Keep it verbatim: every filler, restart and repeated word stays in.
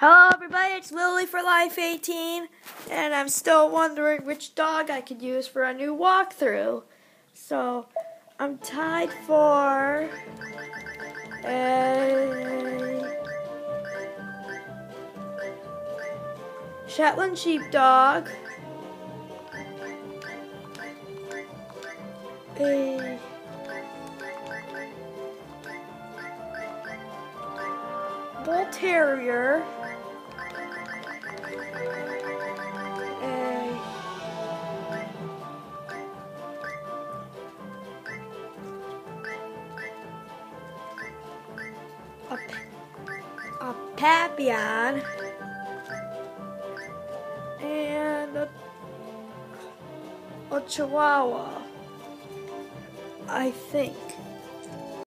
Hello everybody, it's Lily for Life eighteen, and I'm still wondering which dog I could use for a new walkthrough. So, I'm tied for a Shetland Sheepdog, a Bull Terrier, a a, a Papillon, and a, a Chihuahua, I think.